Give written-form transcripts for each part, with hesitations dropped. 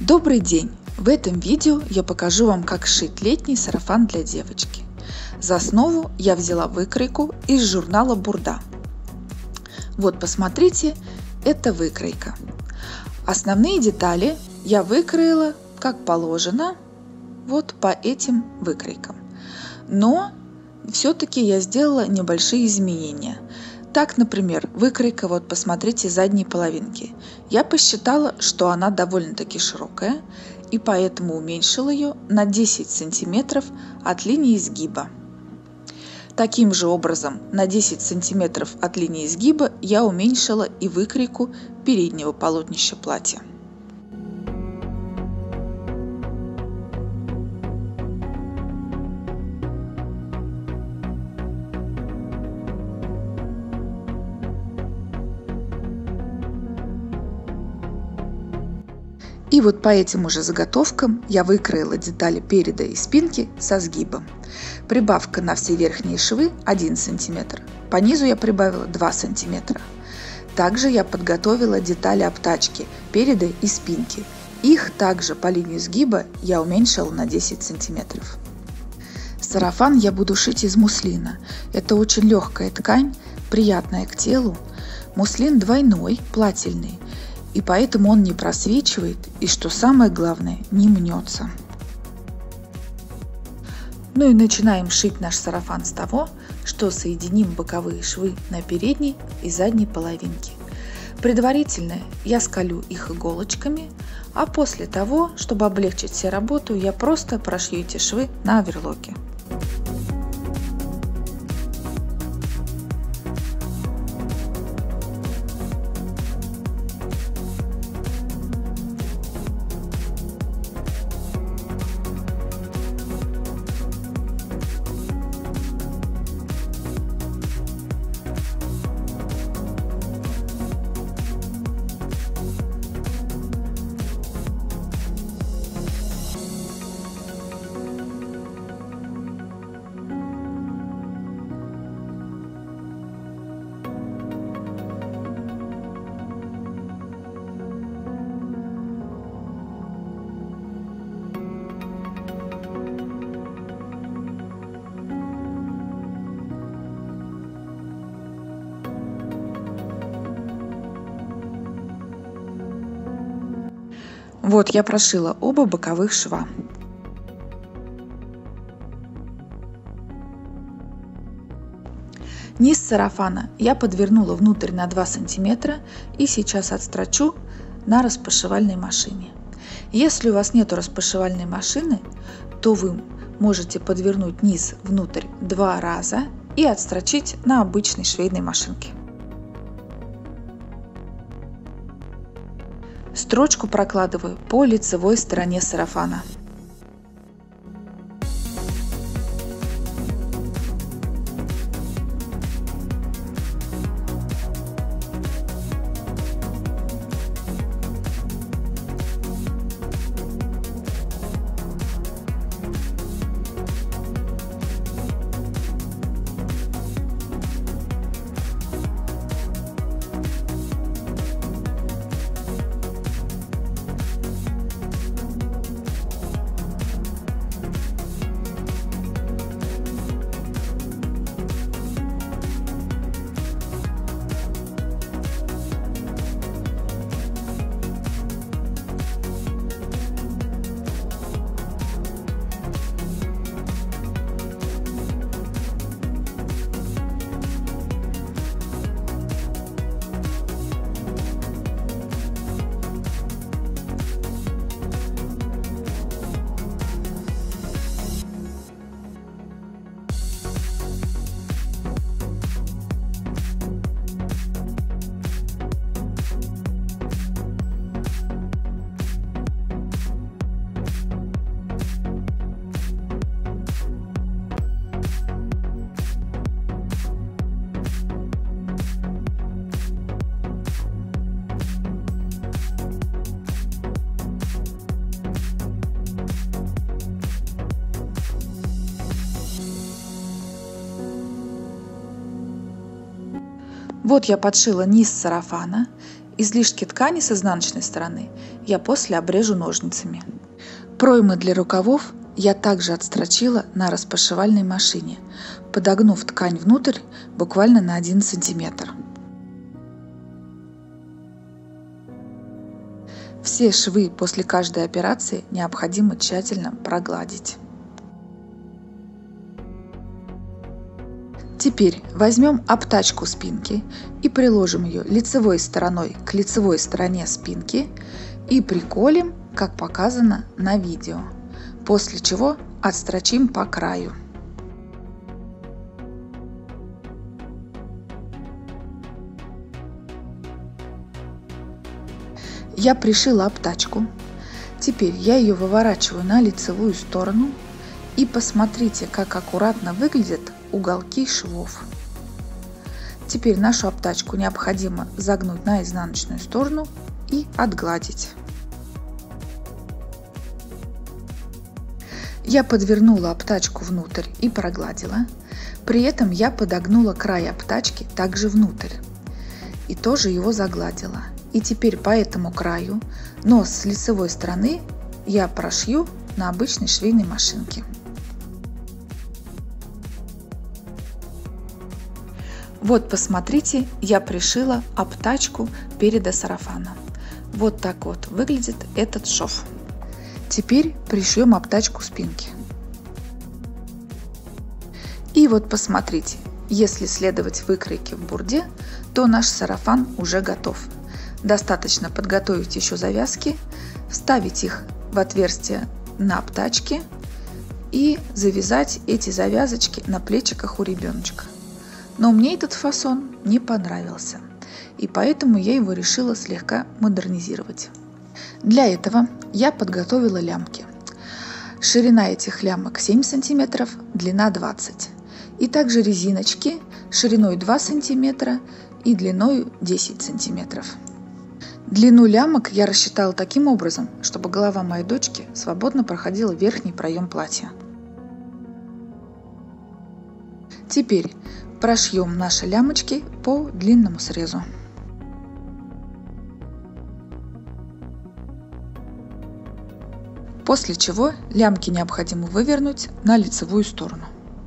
Добрый день! В этом видео я покажу вам, как сшить летний сарафан для девочки. За основу я взяла выкройку из журнала Бурда. Вот посмотрите, это выкройка. Основные детали я выкроила как положено, вот по этим выкройкам. Но все-таки я сделала небольшие изменения. Так, например, выкройка, вот посмотрите, задней половинки. Я посчитала, что она довольно-таки широкая, и поэтому уменьшила ее на 10 сантиметров от линии изгиба. Таким же образом, на 10 сантиметров от линии изгиба я уменьшила и выкройку переднего полотнища платья. И вот по этим уже заготовкам я выкроила детали переда и спинки со сгибом. Прибавка на все верхние швы 1 см. По низу я прибавила 2 см. Также я подготовила детали обтачки переда и спинки. Их также по линии сгиба я уменьшила на 10 см. Сарафан я буду шить из муслина. Это очень легкая ткань, приятная к телу. Муслин двойной, плательный. И поэтому он не просвечивает и, что самое главное, не мнется. Ну и начинаем шить наш сарафан с того, что соединим боковые швы на передней и задней половинке. Предварительно я сколю их иголочками, а после того, чтобы облегчить себе работу, я просто прошью эти швы на оверлоке. Вот я прошила оба боковых шва. Низ сарафана я подвернула внутрь на 2 см и сейчас отстрочу на распашивальной машине. Если у вас нет распашивальной машины, то вы можете подвернуть низ внутрь 2 раза и отстрочить на обычной швейной машинке. Строчку прокладываю по лицевой стороне сарафана. Вот я подшила низ сарафана Излишки ткани с изнаночной стороны я после обрежу ножницами. Проймы для рукавов я также отстрочила на распашивальной машине, подогнув ткань внутрь буквально на 1 сантиметр. Все швы после каждой операции необходимо тщательно прогладить. Теперь возьмем обтачку спинки и приложим ее лицевой стороной к лицевой стороне спинки и приколем, как показано на видео, после чего отстрочим по краю. Я пришила обтачку. Теперь я ее выворачиваю на лицевую сторону и посмотрите, как аккуратно выглядят уголки швов. Теперь нашу обтачку необходимо загнуть на изнаночную сторону и отгладить. Я подвернула обтачку внутрь и прогладила. При этом я подогнула край обтачки также внутрь и тоже его загладила. И теперь по этому краю, но с лицевой стороны, я прошью на обычной швейной машинке. Вот посмотрите, я пришила обтачку переда сарафана. Вот так вот выглядит этот шов. Теперь пришьем обтачку спинки. И вот посмотрите, если следовать выкройке в бурде, то наш сарафан уже готов. Достаточно подготовить еще завязки, вставить их в отверстие на обтачке и завязать эти завязочки на плечиках у ребеночка. Но мне этот фасон не понравился, и поэтому я его решила слегка модернизировать. Для этого я подготовила лямки. Ширина этих лямок 7 см, длина 20 см. И также резиночки шириной 2 см и длиной 10 см. Длину лямок я рассчитала таким образом, чтобы голова моей дочки свободно проходила в верхний проем платья. Теперь прошьем наши лямочки по длинному срезу. После чего лямки необходимо вывернуть на лицевую сторону.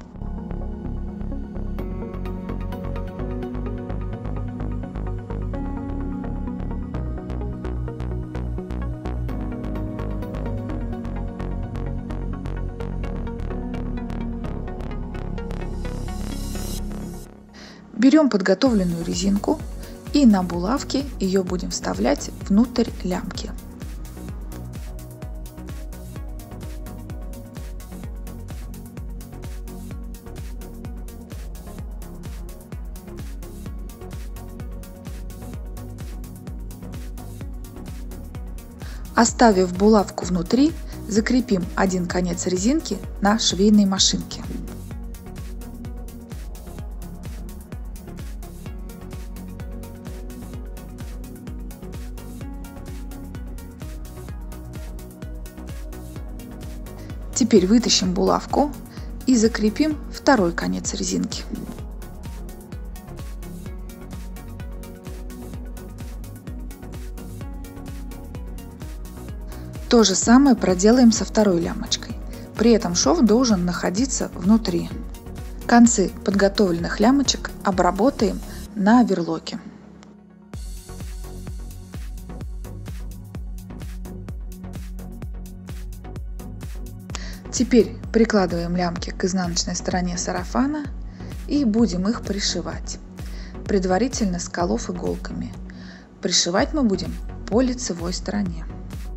Берем подготовленную резинку и на булавке ее будем вставлять внутрь лямки. Оставив булавку внутри, закрепим один конец резинки на швейной машинке. Теперь вытащим булавку и закрепим второй конец резинки. То же самое проделаем со второй лямочкой. При этом шов должен находиться внутри. Концы подготовленных лямочек обработаем на оверлоке. Теперь прикладываем лямки к изнаночной стороне сарафана и будем их пришивать, предварительно сколов иголками. Пришивать мы будем по лицевой стороне.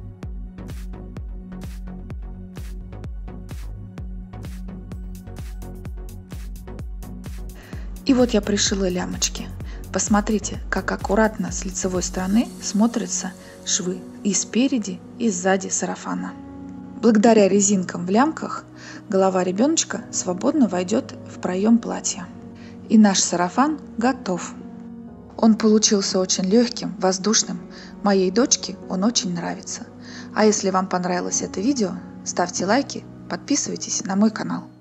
И вот я пришила лямочки. Посмотрите, как аккуратно с лицевой стороны смотрятся швы и спереди, и сзади сарафана. Благодаря резинкам в лямках голова ребеночка свободно войдет в проем платья. И наш сарафан готов. Он получился очень легким, воздушным. Моей дочке он очень нравится. А если вам понравилось это видео, ставьте лайки, подписывайтесь на мой канал.